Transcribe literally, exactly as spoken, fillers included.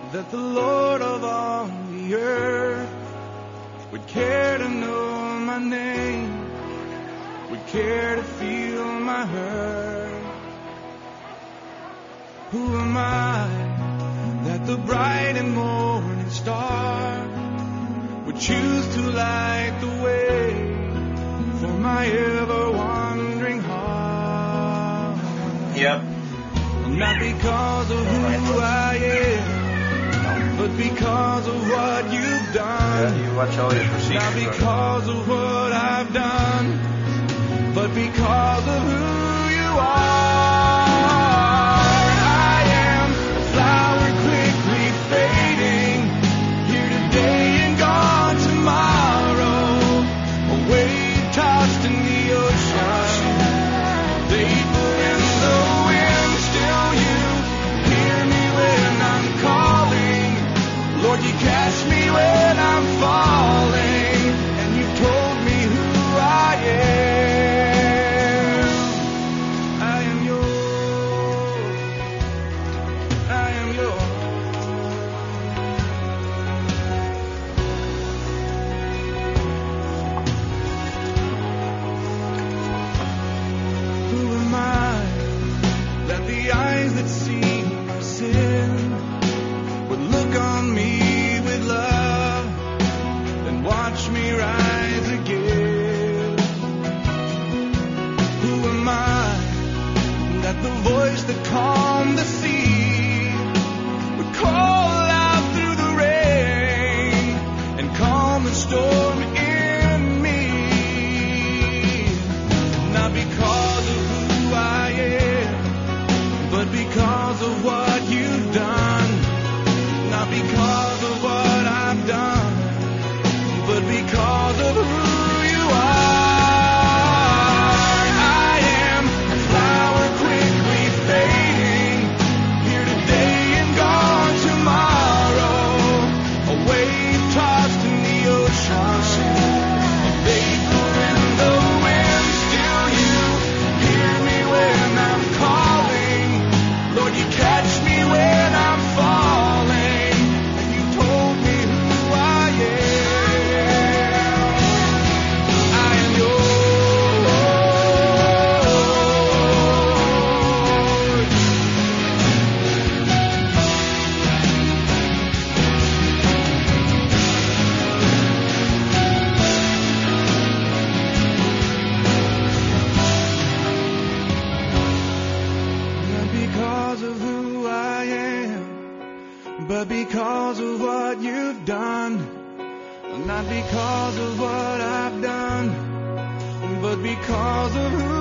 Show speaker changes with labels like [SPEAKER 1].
[SPEAKER 1] that the Lord of all the earth would care to know my name, would care to feel my hurt. Who am I that the bright and morning star would choose to light the way for my ever-wandering heart?
[SPEAKER 2] Yep.
[SPEAKER 1] Not because of who I am, but because of what you've done.
[SPEAKER 2] Yeah, you watch all your procedures.
[SPEAKER 1] Not because of what I've done, but because of who you are. I am a flower quickly fading, here today and gone tomorrow, a wave tossed in the ocean, faithful in the wind. Still you hear me when I'm calling, Lord, you catch me when I'm falling, and you've told me who I am. I am yours. I am yours. Who am I that the eyes that see my sin would look on me with love and watch me rise again? Who am I that the voice that calmed the sea would call out through the rain and calm the storm in me? Not because of who I am, but because of what you've done. Not because of what I've done, but because of who you are. I am a flower quickly fading, here today and gone tomorrow, a wave tossed in the ocean, a vapor in the wind. Still you hear me when I'm calling, Lord, you catch me when I'm falling, and you told me who I am. I am yours. Not because of who I am, but because of what you've done. Not because of what I've done, but because of who